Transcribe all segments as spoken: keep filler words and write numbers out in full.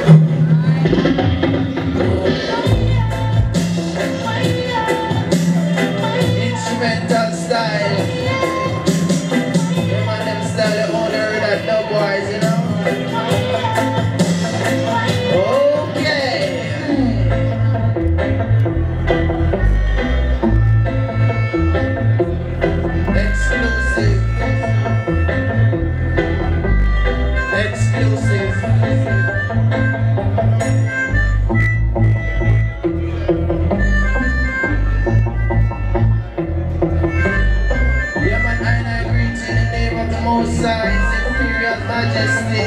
Instrumental style. Them and them style they only heard at no boys, you know. Okay. Exclusive. Exclusive. Most High's Imperial Majesty.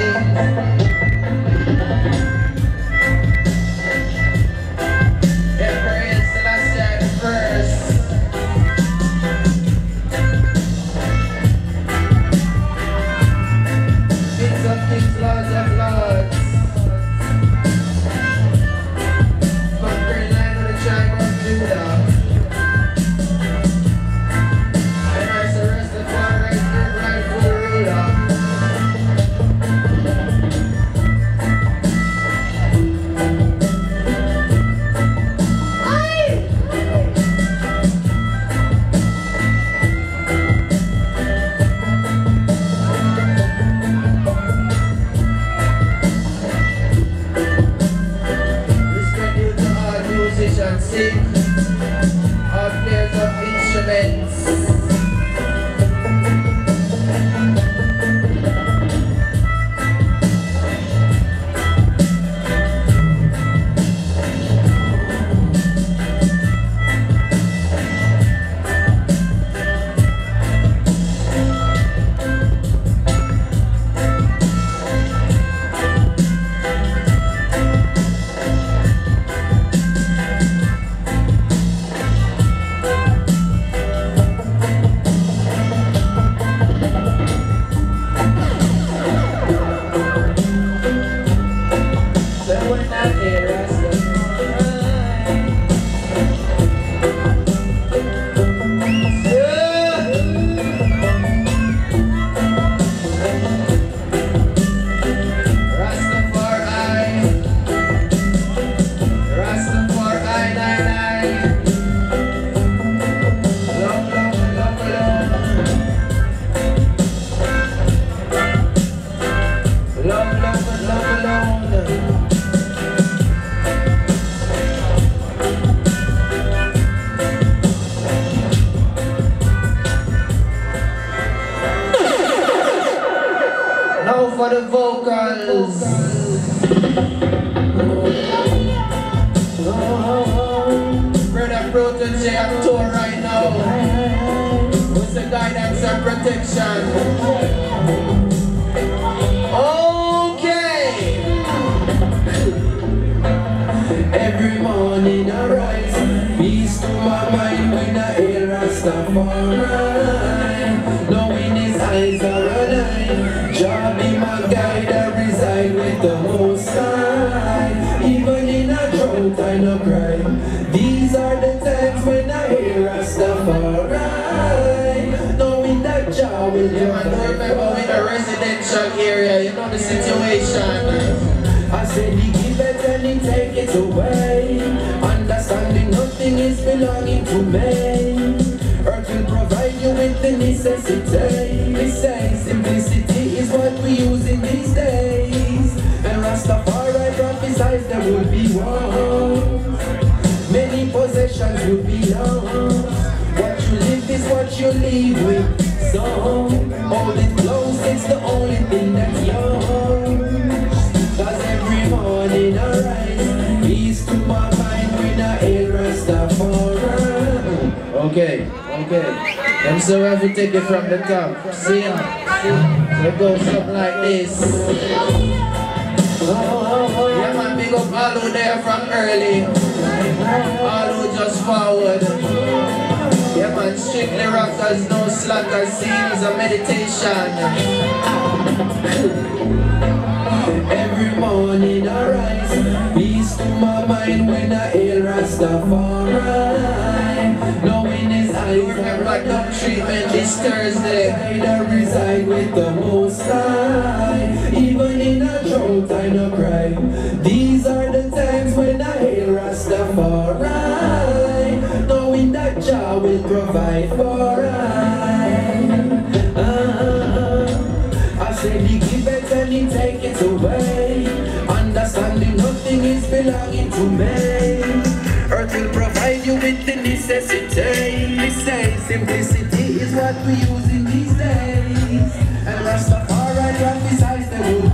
Emperor Selassie the First. Kings of Kings, Lords of Lords. Conquering land of the tribe of Judah. And I surrest the Father, rightful ruler. Respect due to all musicians, sing, all players of instruments. Now for the vocals. Brother Protege on tour right now. With the guidance and protection. Okay. Every morning I rise, peace to my mind when I hear Rastafari. Knowing his eyes are alive, Jah be my guide, I reside with the Most High. Even in a drought I no cry. These are the times when I hear Rastafari. Knowing that Jah will yeah, man, don't remember in a residential area, you know the situation. I said he give it and he take it away. Understanding nothing is belonging to me. Earth will provide you with the necessity. We say simplicity is what we use in these days. And Rastafari prophesies there will be wars. Many possessions will be lost. What you live is what you leave with. So hold it close, it's the only thing that's yours. Cause every morning I rise, peace to my mind when I hear Rastafari. Okay, okay. And so I have to take it from the top. See ya. So it goes something like this. Yeah man, big up all who there from early. All who just forward. Yeah man, strictly rockers, no slackers. Scenes of meditation. Every morning I rise, peace to my mind when I hear Rastafari. Knowing his eyes remember dumb treatment this Thursday. I reside with the Most High. Even in a drought I no cry. These are the times when I hail Rastafari, knowing that Jah will provide for I. Uh, I said he give it and he take it away, understanding nothing is belonging to me. Earth will provide you with the necessity. We say simplicity is what we use in these days, and Rastafari prophesies the